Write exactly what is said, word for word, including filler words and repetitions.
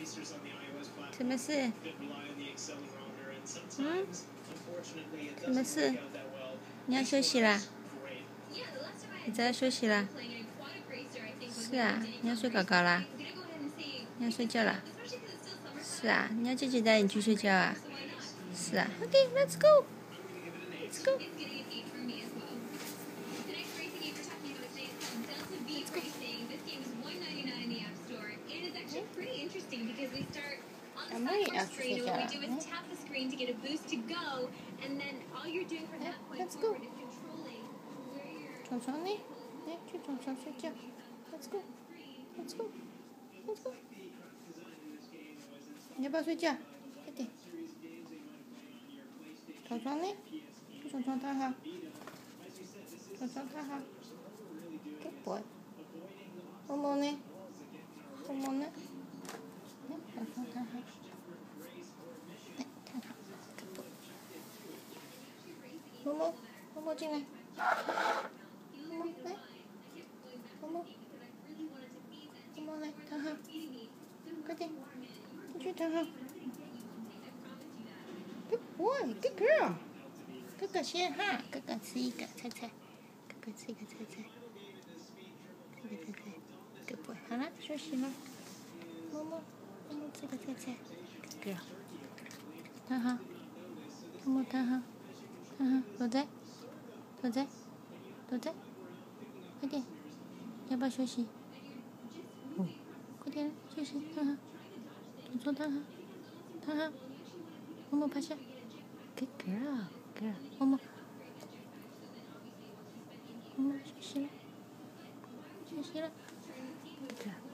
什么事？嗯？什么事？你要休息啦？你在休息啦？是啊，你要睡搞搞啦？你要睡觉啦？是啊，你要姐姐带你去睡觉啊？是啊 ，OK， let's go，let's go。阿妹要去睡觉了。Let's go。床床呢？来，去床床睡觉。Let's go，Let's go，Let's go。你要不要睡觉？快点。床床呢？去床床躺好。床床躺好。Good boy。摸摸呢？摸摸呢？来，床床躺好。来，躺好。Good boy。摸摸，摸摸进来。摸摸来。摸摸。摸摸来，躺好。快点，进去躺好。Good boy, good girl。哥哥先哈，哥哥吃一个菜菜，哥哥吃一个菜菜，吃一个菜菜。Good boy，好了，休息了。摸摸，摸摸吃个菜菜。Good girl。躺好，摸摸躺好，躺好，躲在，躲在，躲在，快点，要不要休息？嗯，快点休息，躺好，左手躺好，躺好，摸摸趴下。Good girl。摸摸，摸摸休息了，休息了。